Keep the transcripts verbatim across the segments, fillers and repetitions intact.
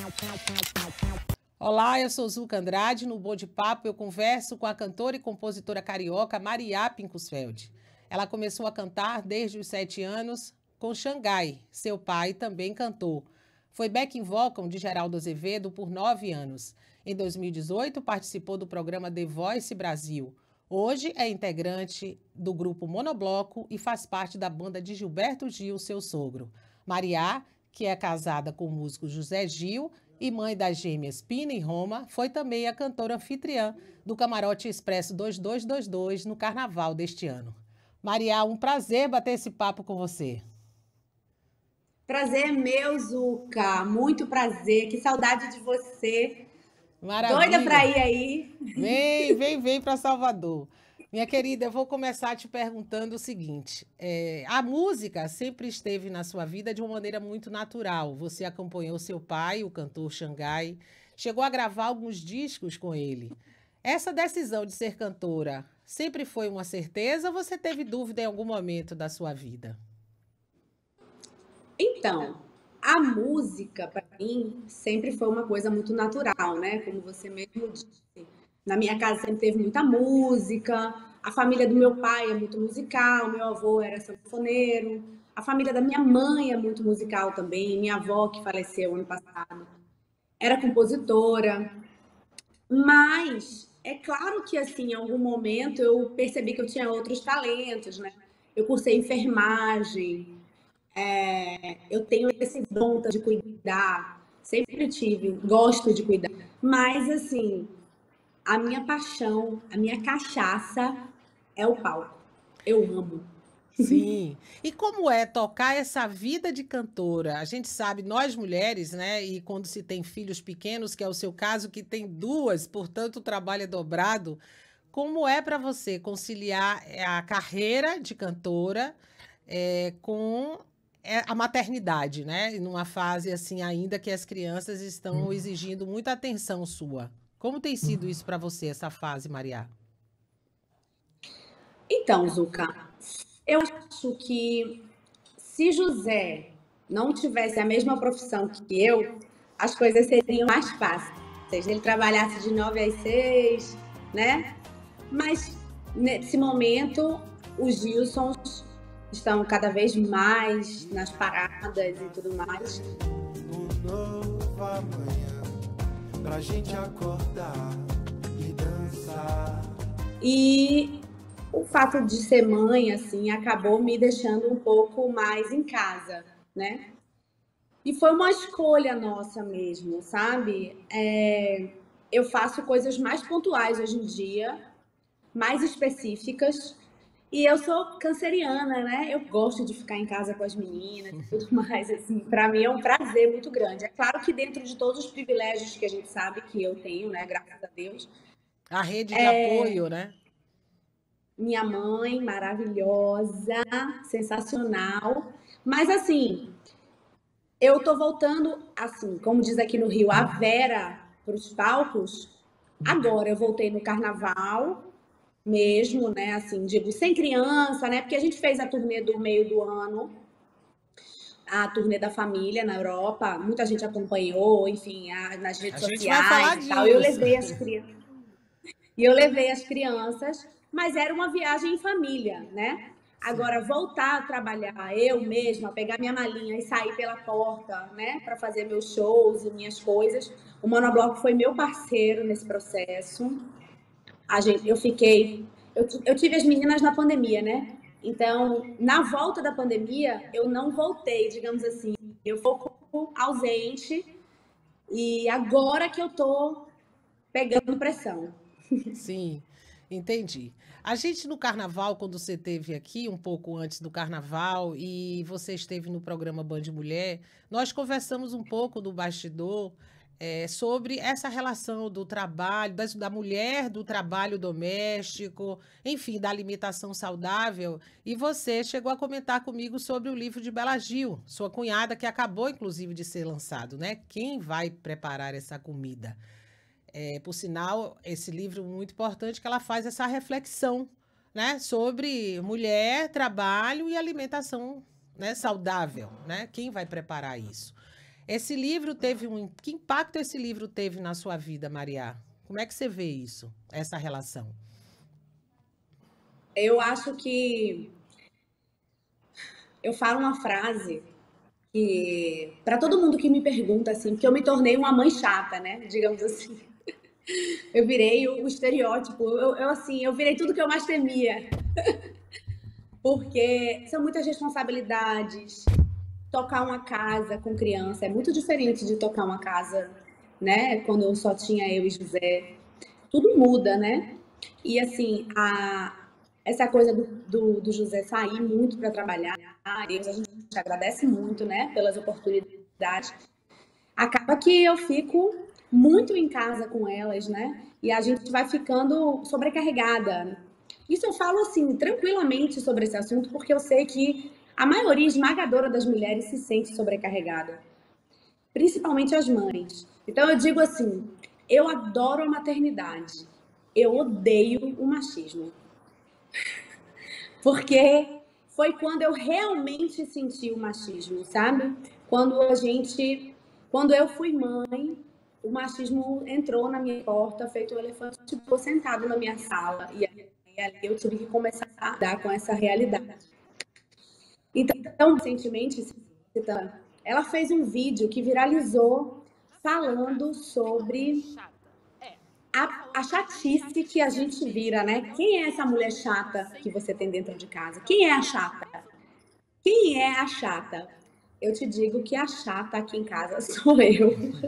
Olá, eu sou Zuca Andrade. No Bom de Papo eu converso com a cantora e compositora carioca Mariá Pincusfeld. Ela começou a cantar desde os sete anos com Xangai. Seu pai também cantou. Foi backing vocal de Geraldo Azevedo por nove anos. Em dois mil e dezoito, participou do programa The Voice Brasil. Hoje é integrante do grupo Monobloco e faz parte da banda de Gilberto Gil, seu sogro. Mariá, que é casada com o músico José Gil e mãe das gêmeas Pina e Roma, foi também a cantora anfitriã do Camarote Expresso dois dois dois dois no carnaval deste ano. Mariá, um prazer bater esse papo com você. Prazer é meu, Zuca. Muito prazer. Que saudade de você. Maravilha. Doida para ir aí. Vem, vem, vem para Salvador. Minha querida, eu vou começar te perguntando o seguinte. É, a música sempre esteve na sua vida de uma maneira muito natural. Você acompanhou seu pai, o cantor Xangai, chegou a gravar alguns discos com ele. Essa decisão de ser cantora sempre foi uma certeza ou você teve dúvida em algum momento da sua vida? Então, a música, para mim, sempre foi uma coisa muito natural, né? Como você mesmo disse. Na minha casa sempre teve muita música, a família do meu pai é muito musical, meu avô era sanfoneiro, a família da minha mãe é muito musical também, minha avó, que faleceu ano passado, era compositora. Mas é claro que, assim, em algum momento eu percebi que eu tinha outros talentos, né? Eu cursei enfermagem, é, eu tenho esse dom de cuidar, sempre tive, gosto de cuidar. Mas, assim, a minha paixão, a minha cachaça é o palco. Eu amo. Sim. E como é tocar essa vida de cantora? A gente sabe, nós mulheres, né? E quando se tem filhos pequenos, que é o seu caso, que tem duas, portanto o trabalho é dobrado. Como é para você conciliar a carreira de cantora é, com é, a maternidade, né? Numa fase assim ainda que as crianças estão exigindo muita atenção sua. Como tem sido isso para você, essa fase, Mariá? Então, Zuca, eu acho que se José não tivesse a mesma profissão que eu, as coisas seriam mais fáceis. Se ele trabalhasse de nove às seis, né? Mas nesse momento, os Gilsons estão cada vez mais nas paradas e tudo mais. Um novo amanhã pra gente acordar e dançar. E o fato de ser mãe, assim, acabou me deixando um pouco mais em casa, né? E foi uma escolha nossa mesmo, sabe? É, eu faço coisas mais pontuais hoje em dia, mais específicas. E eu sou canceriana, né? Eu gosto de ficar em casa com as meninas e tudo mais, assim. Para mim é um prazer muito grande. É claro que dentro de todos os privilégios que a gente sabe que eu tenho, né? Graças a Deus. A rede de apoio, né? Minha mãe, maravilhosa, sensacional. Mas assim, eu tô voltando, assim, como diz aqui no Rio, a Vera para os palcos. Agora eu voltei no carnaval mesmo, né? Assim, digo, sem criança, né? Porque a gente fez a turnê do meio do ano, a turnê da família na Europa. Muita gente acompanhou, enfim, a, nas redes A gente vai falar sociais e tal. Eu disso. levei as crianças. E eu levei as crianças, mas era uma viagem em família, né? Agora, voltar a trabalhar eu mesma, pegar minha malinha e sair pela porta, né? Para fazer meus shows e minhas coisas. O Monobloco foi meu parceiro nesse processo. A gente, eu fiquei... Eu, eu tive as meninas na pandemia, né? Então, na volta da pandemia, eu não voltei, digamos assim. Eu fui um pouco ausente e agora que eu tô pegando pressão. Sim, entendi. A gente no carnaval, quando você esteve aqui, um pouco antes do carnaval, e você esteve no programa Band Mulher, nós conversamos um pouco do bastidor eh, sobre essa relação do trabalho, das- da, mulher, do trabalho doméstico, enfim, da alimentação saudável. E você chegou a comentar comigo sobre o livro de Bela Gil, sua cunhada, que acabou, inclusive, de ser lançado, né? Quem vai preparar essa comida? É, por sinal, esse livro muito importante que ela faz essa reflexão, né, sobre mulher, trabalho e alimentação, né, saudável, né? Quem vai preparar isso? Esse livro teve um... Que impacto esse livro teve na sua vida, Maria? Como é que você vê isso, essa relação? Eu acho que eu falo uma frase que para todo mundo que me pergunta assim, porque eu me tornei uma mãe chata, né? Digamos assim. Eu virei o estereótipo. Eu, eu assim, eu virei tudo que eu mais temia. Porque são muitas responsabilidades. Tocar uma casa com criança é muito diferente de tocar uma casa, né? Quando eu só tinha eu e José. Tudo muda, né? E assim, a, essa coisa do, do, do José sair muito para trabalhar, Deus, a gente agradece muito, né? Pelas oportunidades. Acaba que eu fico muito em casa com elas, né? E a gente vai ficando sobrecarregada. Isso eu falo assim, tranquilamente sobre esse assunto, porque eu sei que a maioria esmagadora das mulheres se sente sobrecarregada, principalmente as mães. Então eu digo assim, eu adoro a maternidade, eu odeio o machismo. Porque foi quando eu realmente senti o machismo, sabe? Quando a gente, quando eu fui mãe, o machismo entrou na minha porta, feito um elefante, ficou sentado na minha sala. E ali eu tive que começar a lidar com essa realidade. Então, recentemente, ela fez um vídeo que viralizou falando sobre a, a chatice que a gente vira, né? Quem é essa mulher chata que você tem dentro de casa? Quem é a chata? Quem é a chata? Eu te digo que a chata aqui em casa sou eu.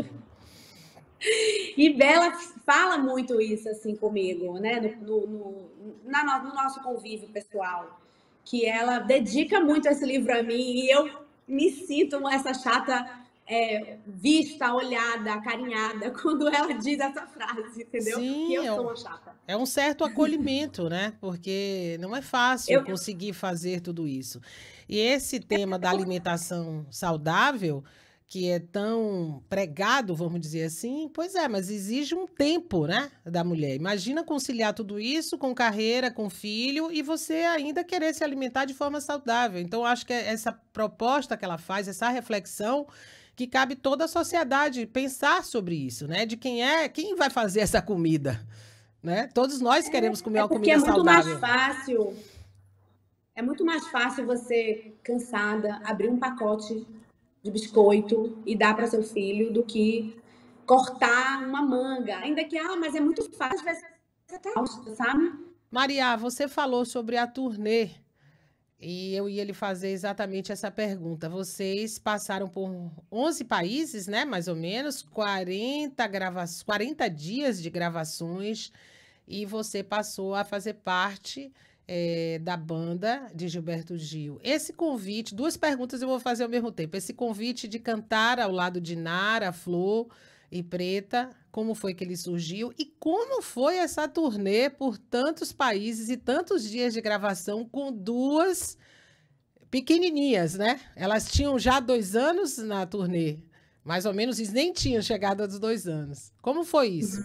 E Bela fala muito isso assim comigo, né? No, no, na, no nosso convívio pessoal. Que ela dedica muito esse livro a mim e eu me sinto essa chata é, vista, olhada, acarinhada quando ela diz essa frase, entendeu? Sim, que eu é sou um, uma chata. É um certo acolhimento, né? Porque não é fácil Eu, conseguir fazer tudo isso. E esse tema da alimentação saudável, que é tão pregado, vamos dizer assim, pois é, mas exige um tempo, né, da mulher. Imagina conciliar tudo isso com carreira, com filho, e você ainda querer se alimentar de forma saudável. Então, acho que essa proposta que ela faz, essa reflexão, que cabe toda a sociedade pensar sobre isso, né? De quem é, quem vai fazer essa comida, né? Todos nós queremos comer é uma porque comida é muito mais saudável. fácil, é muito mais fácil você, cansada, abrir um pacote de biscoito e dar para seu filho do que cortar uma manga. Ainda que, ah, mas é muito fácil, você tá, sabe? Maria, você falou sobre a turnê e eu ia lhe fazer exatamente essa pergunta. Vocês passaram por onze países, né, mais ou menos, quarenta grava... quarenta dias de gravações e você passou a fazer parte é, da banda de Gilberto Gil. Esse convite, duas perguntas eu vou fazer ao mesmo tempo. Esse convite de cantar ao lado de Nara, Flor e Preta, como foi que ele surgiu e como foi essa turnê por tantos países e tantos dias de gravação com duas pequenininhas, né? Elas tinham já dois anos na turnê, mais ou menos, e nem tinham chegado aos dois anos. Como foi isso?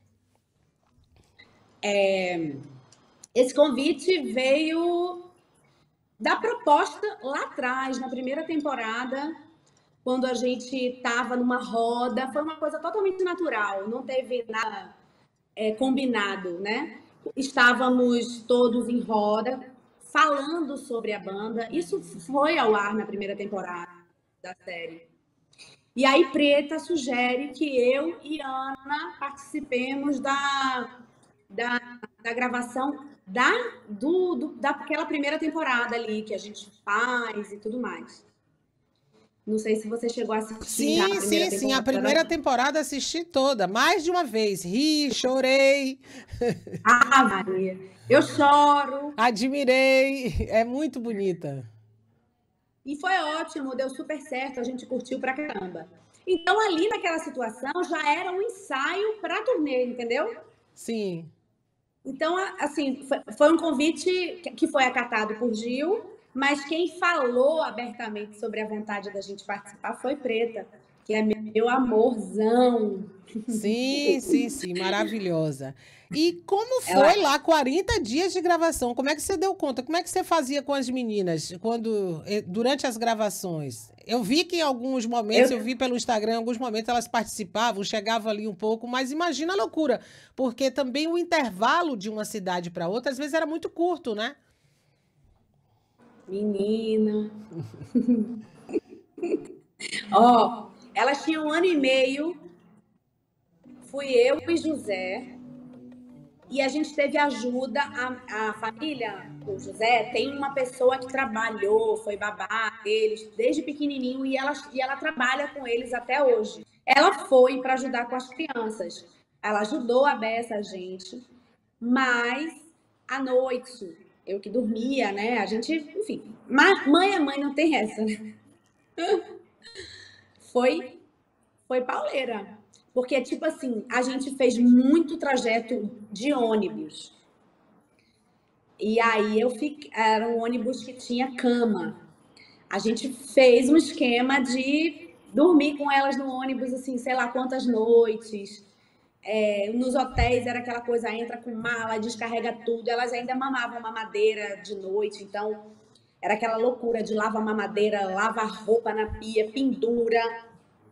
É... Esse convite veio da proposta lá atrás, na primeira temporada, quando a gente estava numa roda. Foi uma coisa totalmente natural, não teve nada é, combinado, né? Estávamos todos em roda, falando sobre a banda. Isso foi ao ar na primeira temporada da série. E aí Preta sugere que eu e Ana participemos da, da, da gravação da, do, do, daquela primeira temporada ali, que a gente faz e tudo mais. Não sei se você chegou a assistir. Sim, a sim, primeira sim. A primeira temporada assisti toda, mais de uma vez. Ri, chorei. Ah, Maria, eu choro. Admirei. É muito bonita. E foi ótimo, deu super certo, a gente curtiu pra caramba. Então, ali naquela situação, já era um ensaio pra turnê, entendeu? Sim. Então, assim, foi um convite que foi acatado por Gil, mas quem falou abertamente sobre a vontade da gente participar foi Preta. que é meu amorzão. Sim, sim, sim, maravilhosa. E como Ela foi lá quarenta dias de gravação? Como é que você deu conta? Como é que você fazia com as meninas quando eh, durante as gravações? Eu vi que em alguns momentos, eu eu vi pelo Instagram, em alguns momentos elas participavam, chegavam ali um pouco, mas imagina a loucura, porque também o intervalo de uma cidade para outra às vezes era muito curto, né? menina, ó, elas tinham um ano e meio, fui eu e José. E a gente teve ajuda, a, a família do José tem uma pessoa que trabalhou, foi babá deles desde pequenininho e ela, e ela trabalha com eles até hoje. Ela foi para ajudar com as crianças. Ela ajudou a beça a gente, mas à noite, eu que dormia, né? A gente, enfim, mãe é mãe, não tem essa, né? Foi, foi pauleira. Porque, tipo assim, a gente fez muito trajeto de ônibus. E aí eu fiquei, era um ônibus que tinha cama. A gente fez um esquema de dormir com elas no ônibus, assim, sei lá quantas noites. É, nos hotéis era aquela coisa, entra com mala, descarrega tudo. Elas ainda mamavam mamadeira de noite, então era aquela loucura de lava mamadeira, lava roupa na pia, pendura.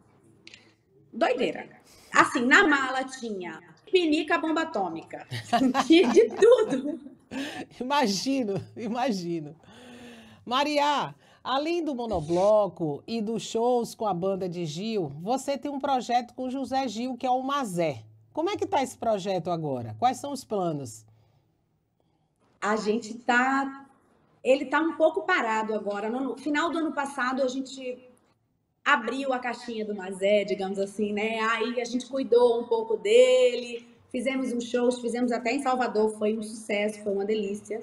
Doideira. Assim, na mala tinha pinica bomba atômica. Tinha de tudo. Imagino, imagino. Maria, além do monobloco e dos shows com a banda de Gil, você tem um projeto com José Gil, que é o Mazé. Como é que tá esse projeto agora? Quais são os planos? A gente tá. Ele tá um pouco parado agora. No final do ano passado, a gente abriu a caixinha do Mazé, digamos assim, né? Aí a gente cuidou um pouco dele, fizemos uns shows, fizemos até em Salvador, foi um sucesso, foi uma delícia.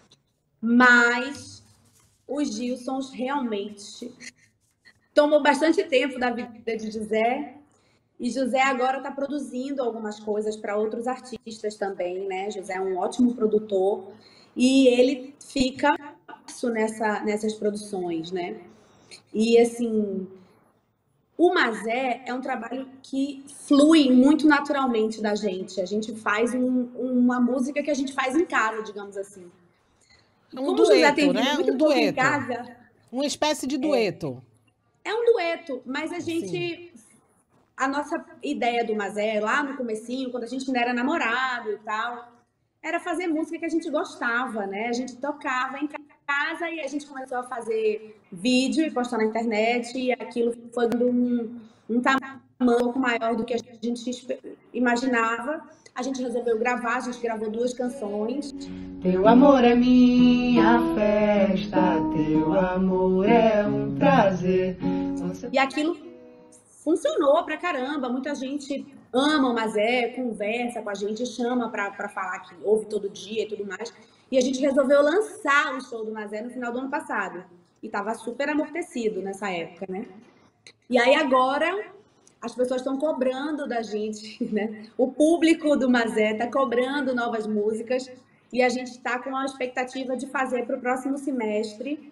Mas os Gilsons realmente tomou bastante tempo da vida de José. E José agora está produzindo algumas coisas para outros artistas também, né? José é um ótimo produtor e ele fica nessa, nessas produções, né? E assim, o Mazé é um trabalho que flui muito naturalmente da gente. A gente faz um, uma música que a gente faz em casa, digamos assim. E Um como o José tem dueto, vindo né? Um muito pouco em dueto. casa, Uma espécie de dueto. é um dueto, mas a Sim. gente a nossa ideia do Mazé, lá no comecinho, quando a gente ainda era namorado e tal, era fazer música que a gente gostava, né? A gente tocava em casa e a gente começou a fazer vídeo e postar na internet e aquilo foi dando um, um tamanho um pouco maior do que a gente imaginava. A gente resolveu gravar, a gente gravou duas canções. Teu amor é minha festa, teu amor é um prazer. E aquilo funcionou pra caramba, muita gente ama o Mazé, conversa com a gente, chama pra, pra falar que ouve todo dia e tudo mais. E a gente resolveu lançar o show do Mazé no final do ano passado. E tava super amortecido nessa época, né? E aí agora as pessoas estão cobrando da gente, né? O público do Mazé tá cobrando novas músicas e a gente tá com a expectativa de fazer pro próximo semestre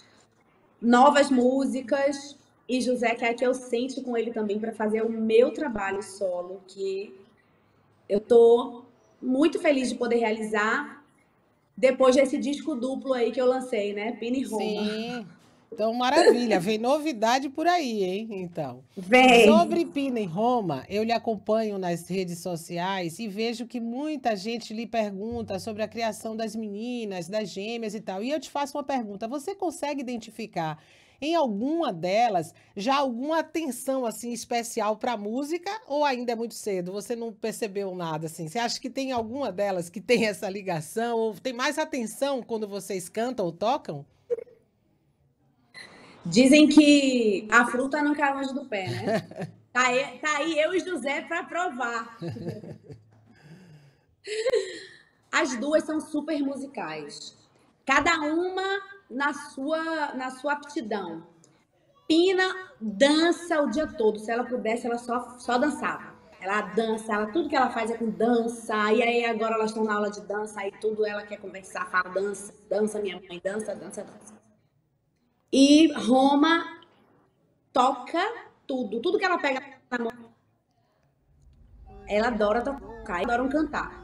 novas músicas. E José quer que eu sente com ele também para fazer o meu trabalho solo, que eu tô muito feliz de poder realizar depois desse disco duplo aí que eu lancei, né? Pina e Roma. Sim. Então, maravilha. Vem novidade por aí, hein? Então. Vem! Sobre Pina e Roma, eu lhe acompanho nas redes sociais e vejo que muita gente lhe pergunta sobre a criação das meninas, das gêmeas e tal. E eu te faço uma pergunta: você consegue identificar em alguma delas já alguma atenção assim especial para a música ou ainda é muito cedo? Você não percebeu nada assim? Você acha que tem alguma delas que tem essa ligação ou tem mais atenção quando vocês cantam ou tocam? Dizem que a fruta não cai longe do pé, né? Tá aí, tá aí eu e José para provar. As duas são super musicais. Cada uma na sua, na sua aptidão. Pina dança o dia todo. Se ela pudesse, ela só, só dançava. Ela dança, ela, tudo que ela faz é com dança. E aí agora elas estão na aula de dança, aí tudo ela quer conversar, fala dança, dança, minha mãe, dança, dança, dança. E Roma toca tudo. Tudo que ela pega na mão, ela adora tocar, adora cantar.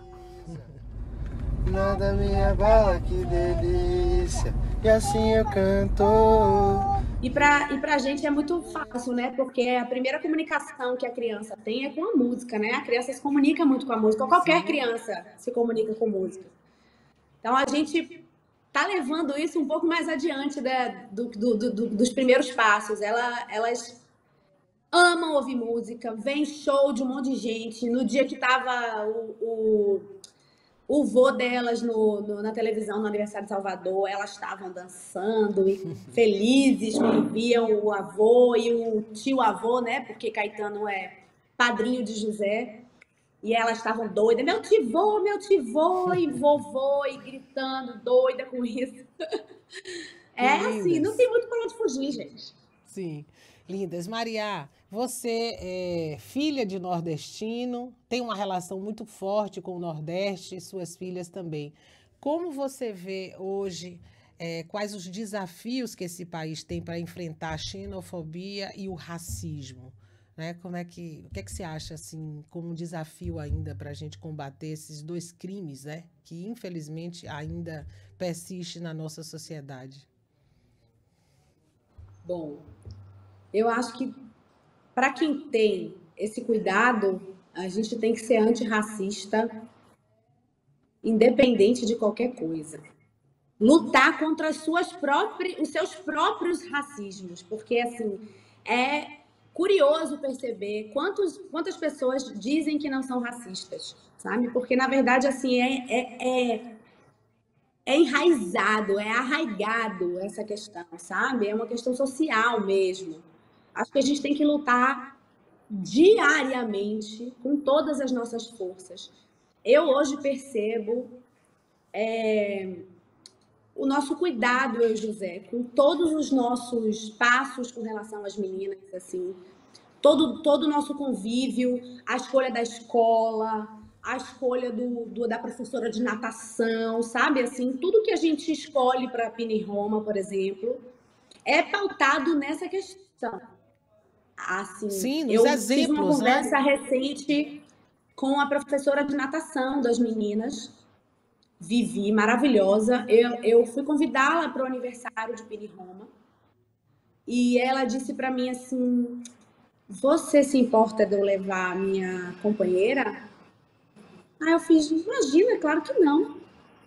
Nada me abala, que delícia. E assim eu canto. E pra, e pra gente é muito fácil, né? Porque a primeira comunicação que a criança tem é com a música, né? A criança se comunica muito com a música. Qualquer criança se comunica com música. Então a gente tá levando isso um pouco mais adiante, né? do, do, do, dos primeiros passos. Ela, elas amam ouvir música, vem show de um monte de gente. No dia que tava o... o O vô delas no, no, na televisão, no aniversário de Salvador, elas estavam dançando e felizes quando viam o avô e o tio-avô, né? Porque Caetano é padrinho de José. E elas estavam doidas. Meu tivô, meu tivô, e vovô, e gritando, doida com isso. É assim, não tem muito para onde fugir, gente. Sim, lindas. Maria, você é filha de nordestino, tem uma relação muito forte com o Nordeste e suas filhas também. Como você vê hoje, é, quais os desafios que esse país tem para enfrentar a xenofobia e o racismo? Né? Como é que, o que é que você acha assim, como um desafio ainda para a gente combater esses dois crimes, né? Que infelizmente ainda persiste na nossa sociedade? Bom, eu acho que para quem tem esse cuidado, a gente tem que ser antirracista, independente de qualquer coisa. Lutar contra as suas próprias, os seus próprios racismos, porque assim é curioso perceber quantos, quantas pessoas dizem que não são racistas, sabe? Porque na verdade assim é, é, é, é enraizado, é arraigado essa questão, sabe? É uma questão social mesmo. Acho que a gente tem que lutar diariamente com todas as nossas forças. Eu hoje percebo é, o nosso cuidado, eu e José, com todos os nossos passos com relação às meninas, assim, todo, todo o nosso convívio, a escolha da escola, a escolha do, do, da professora de natação, sabe? Assim, tudo que a gente escolhe para a Pini Roma, por exemplo, é pautado nessa questão. Assim, Sim, nos eu exemplos, tive uma conversa né? recente com a professora de natação das meninas, Vivi, maravilhosa. Eu, eu fui convidá-la para o aniversário de Pini Roma e ela disse para mim assim: você se importa de eu levar a minha companheira? Aí eu fiz, imagina, claro que não.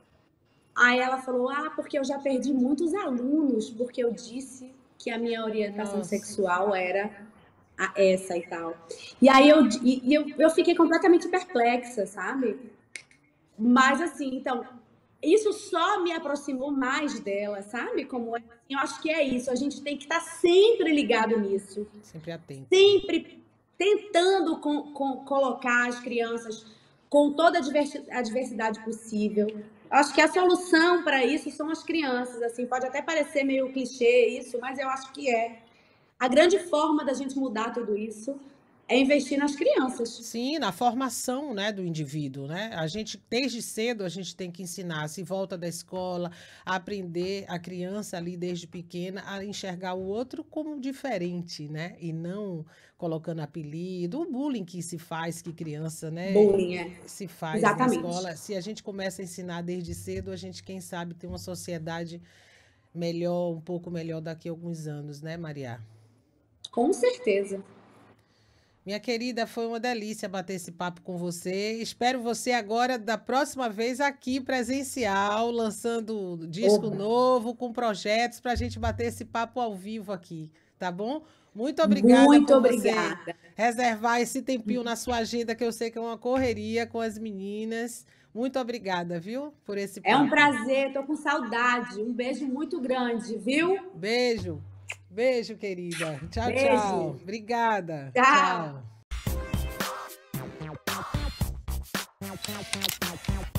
Aí ela falou, ah, porque eu já perdi muitos alunos, porque eu disse que a minha orientação Nossa. sexual era a essa e tal. E aí eu, e, e eu, eu fiquei completamente perplexa, sabe? Mas assim, então, isso só me aproximou mais dela, sabe? Como é, eu acho que é isso, a gente tem que estar sempre ligado nisso. Sempre atento. Sempre tentando com, com, colocar as crianças com toda a diversidade, a diversidade possível. Acho que a solução para isso são as crianças. Assim, pode até parecer meio clichê isso, mas eu acho que é. A grande forma da gente mudar tudo isso é investir nas crianças. Sim, na formação, né, do indivíduo, né? A gente, desde cedo, a gente tem que ensinar, se volta da escola, a aprender a criança ali desde pequena a enxergar o outro como diferente, né? E não colocando apelido, o bullying que se faz, que criança, né? Bullying, é. Se faz Exatamente. na escola. Se a gente começa a ensinar desde cedo, a gente, quem sabe, tem uma sociedade melhor, um pouco melhor daqui a alguns anos, né, Maria? Com certeza. Minha querida, foi uma delícia bater esse papo com você. Espero você agora, da próxima vez, aqui presencial, lançando disco Oba. novo, com projetos, para a gente bater esse papo ao vivo aqui, tá bom? Muito obrigada Muito por obrigada. você reservar esse tempinho na sua agenda, que eu sei que é uma correria com as meninas. Muito obrigada, viu, por esse papo. É um prazer, tô com saudade. Um beijo muito grande, viu? Beijo. Beijo, querida. Tchau, Beijo. tchau. Obrigada. Tchau. Tchau.